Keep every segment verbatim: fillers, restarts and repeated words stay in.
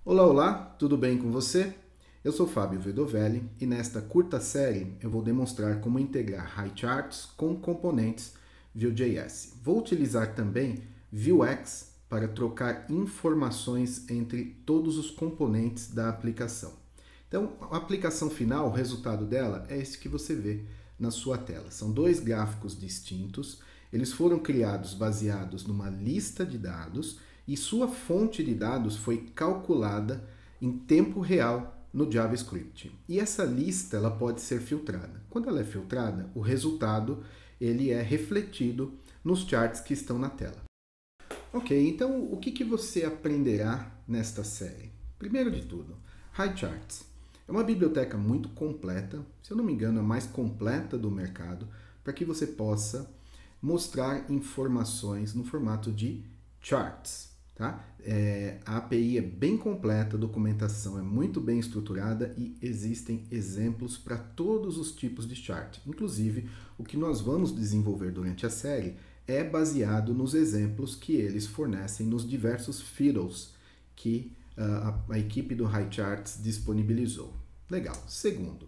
Olá, olá, tudo bem com você? Eu sou Fábio Vedovelli e nesta curta série eu vou demonstrar como integrar highcharts com componentes Vue.js. Vou utilizar também Vuex para trocar informações entre todos os componentes da aplicação. Então, a aplicação final, o resultado dela é esse que você vê na sua tela. São dois gráficos distintos, eles foram criados baseados numa lista de dados e sua fonte de dados foi calculada em tempo real no JavaScript. E essa lista ela pode ser filtrada. Quando ela é filtrada, o resultado ele é refletido nos charts que estão na tela. Ok, então o que, que você aprenderá nesta série? Primeiro de tudo, highcharts. É uma biblioteca muito completa, se eu não me engano, a mais completa do mercado, para que você possa mostrar informações no formato de charts. Tá? É, a API é bem completa, a documentação é muito bem estruturada e existem exemplos para todos os tipos de chart. Inclusive, o que nós vamos desenvolver durante a série é baseado nos exemplos que eles fornecem nos diversos fiddles que uh, a, a equipe do HighCharts disponibilizou. Legal. Segundo,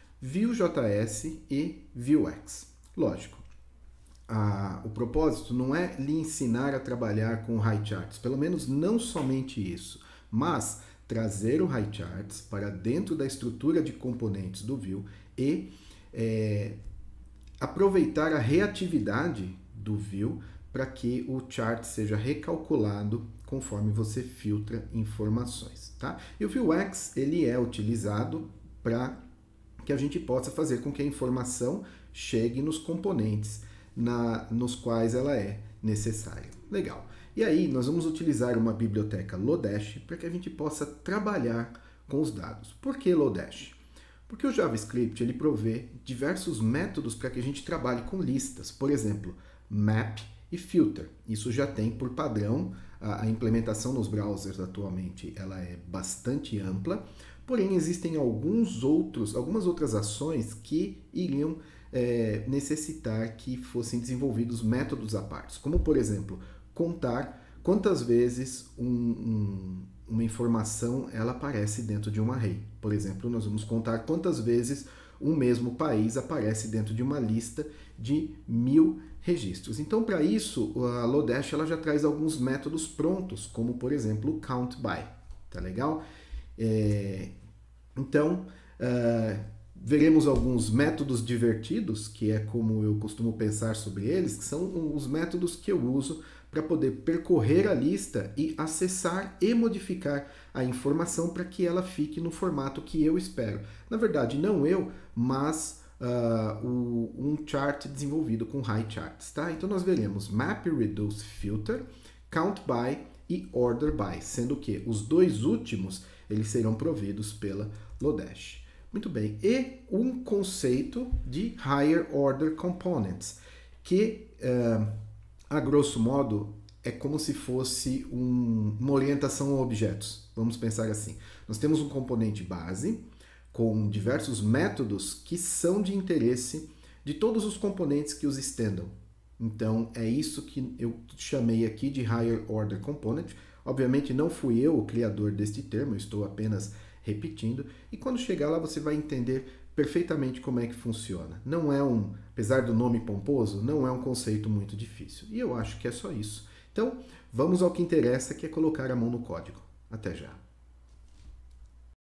Vue.js e Vuex. Lógico. Ah, o propósito não é lhe ensinar a trabalhar com highcharts, pelo menos não somente isso, mas trazer o highcharts para dentro da estrutura de componentes do Vue e é, aproveitar a reatividade do Vue para que o chart seja recalculado conforme você filtra informações. Tá? E o Vuex ele é utilizado para que a gente possa fazer com que a informação chegue nos componentes Na, nos quais ela é necessária. Legal. E aí nós vamos utilizar uma biblioteca Lodash para que a gente possa trabalhar com os dados. Por que Lodash? Porque o JavaScript ele provê diversos métodos para que a gente trabalhe com listas. Por exemplo, map e filter. Isso já tem por padrão. A, a implementação nos browsers atualmente ela é bastante ampla. Porém, existem alguns outros, algumas outras ações que iriam É, necessitar que fossem desenvolvidos métodos à parte, como por exemplo, contar quantas vezes um, um, uma informação ela aparece dentro de um array. Por exemplo, nós vamos contar quantas vezes um mesmo país aparece dentro de uma lista de mil registros. Então, para isso, a Lodash ela já traz alguns métodos prontos, como por exemplo o countBy. Tá legal? É, então, uh, veremos alguns métodos divertidos, que é como eu costumo pensar sobre eles, que são os métodos que eu uso para poder percorrer a lista e acessar e modificar a informação para que ela fique no formato que eu espero. Na verdade, não eu, mas uh, o, um chart desenvolvido com highcharts. Tá? Então nós veremos map, reduce, filter, count by e order by, sendo que os dois últimos eles serão providos pela Lodash. Muito bem, e um conceito de Higher Order Components, que, uh, a grosso modo, é como se fosse um, uma orientação a objetos. Vamos pensar assim. Nós temos um componente base com diversos métodos que são de interesse de todos os componentes que os estendam. Então, é isso que eu chamei aqui de Higher Order Component. Obviamente, não fui eu o criador deste termo, eu estou apenas repetindo, e quando chegar lá você vai entender perfeitamente como é que funciona. Não é um, apesar do nome pomposo, não é um conceito muito difícil. E eu acho que é só isso. Então, vamos ao que interessa, que é colocar a mão no código. Até já.